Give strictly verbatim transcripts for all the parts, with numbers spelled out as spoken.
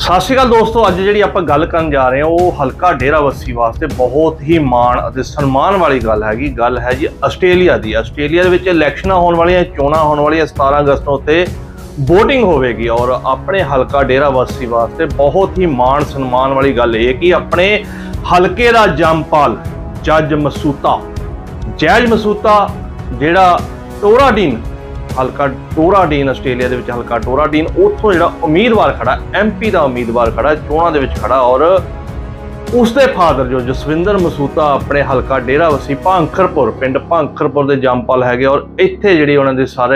सत श्री अकाल दोस्तों, अज जी आप गल कर जा रहे हैं वो हल्का डेराबस्सी वास्ते बहुत ही माण और सन्मान वाली गल हैगी। गल है जी आस्ट्रेलिया की। आस्ट्रेलिया के इलैक्शन होने वाली, चोणां होने वाली सतारह अगस्त को उत्ते वोटिंग होगी और अपने हल्का डेराबस्सी वास्ते बहुत ही माण सन्मान वाली गल ये कि अपने हल्के का जमपाल जज मसूता जैज मसूता जिहड़ा टोराडीन हल्का टोराडीन आस्ट्रेलिया के हल्का टोराडीन उतों जो उम्मीदवार खड़ा एम पी का उम्मीदवार खड़ा चोणों के खड़ा और उसके फादर जो जसविंदर मसूता अपने हल्का डेराबस्सी भांखरपुर पिंड भांखरपुर के जमपाल है और इत्थे जिहड़ी उन्होंने सारे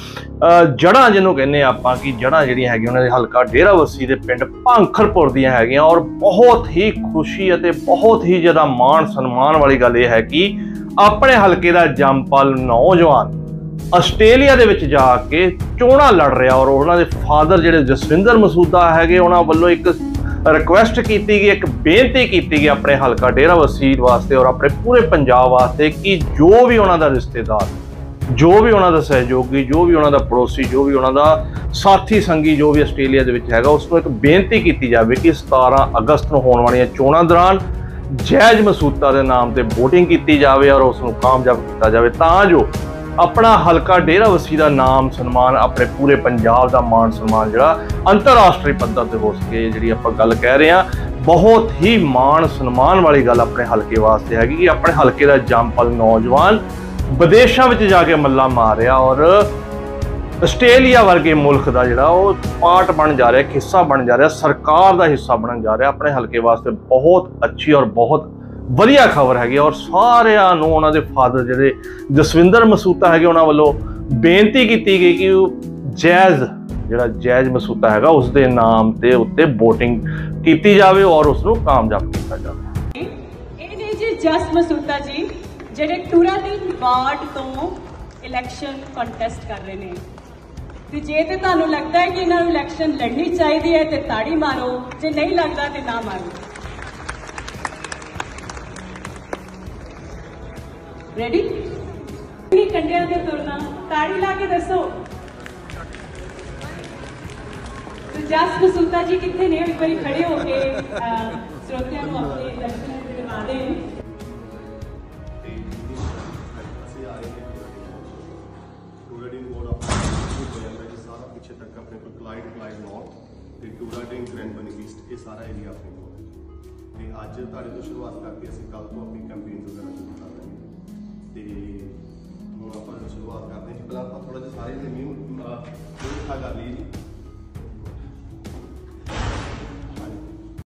जड़ा जिन्होंने कहने आप कि जड़ा जी है उन्होंने हल्का डेराबस्सी के पिंड भांखरपुर दियां है और बहुत ही खुशी और बहुत ही ज़्यादा मान सन्मान वाली गल यह है कि अपने हल्के का जमपाल नौजवान आस्ट्रेलिया दे विच जाके चोणां लड़ रहा और उन्होंने फादर जिहड़े जसविंदर मसूता है उन्होंने वालों एक रिक्वेस्ट की गई, एक बेनती की गई अपने हल्का डेराबस्सी वास्ते और अपने पूरे पंजाब वास्ते कि जो भी उन्होंने रिश्तेदार, जो भी उन्होंने सहयोगी, जो भी उन्होंने पड़ोसी, जो भी उन्होंने साथी संगी जो भी आस्ट्रेलिया के विच हैगा उसको एक बेनती की जाए कि सतारह अगस्त को होने वाली चोणां दौरान जैज मसूता के नाम से वोटिंग की जाए और उसको कामयाब किया जाए तां जो अपना हल्का डेराबस्सी का नाम सन्मान अपने पूरे पंजाब का मान सन्मान जो अंतरराष्ट्रीय पद्धर पर हो सके। जी आप गल कह रहे हैं बहुत ही मान सन्मान वाली गल अपने हल्के वास्ते है कि अपने हल्के का जमपल नौजवान विदेशों में जाके मल्ला मार रहा और आस्ट्रेलिया वर्गे मुल्क का जोड़ा वो पार्ट बन जा रहा है, हिस्सा बन जा रहा है, सरकार का हिस्सा बन जा रहा है। अपने हल्के वास्ते बहुत अच्छी और बहुत वधिया खबर हैगी और सारे उन्होंने फादर जिहड़े जसविंदर मसूता है उन्होंने वालों बेनती की गई कि जैज जिहड़ा जैज मसूता है उसके नाम के उत्ते वोटिंग की जाए और उसको कामयाब किया जाए। ये जी जस मसूता जी जिहड़े टोराडीन वार्ड तो इलैक्शन कंटेस्ट कर रहे हैं तो जे तो तुहानूं लगता है कि इन्होंने इलैक्शन लड़नी चाहिए है तो ताड़ी मारो, जे नहीं लगता तो ना मारो। रेडी कंडिया के तुरना ताड़ी ला के दसो तो जस मसूता जी कितने ने एक बार खड़े होके श्रोतियों को अपने दर्शन दिवा दें। पिछे तक अपने को Clyde Clyde North Tooradin Cranbourne East ये सारा एरिया अपने को अज तुहाडे तो शुरुआत करके असीं कल तो अपनी कैंपेन वगैरह शुरू कर देंगे तो हम आप शुरुआत करते हैं। पहले आप थोड़ा जिहा सारे न्यू इकट्ठा कर लीजिए।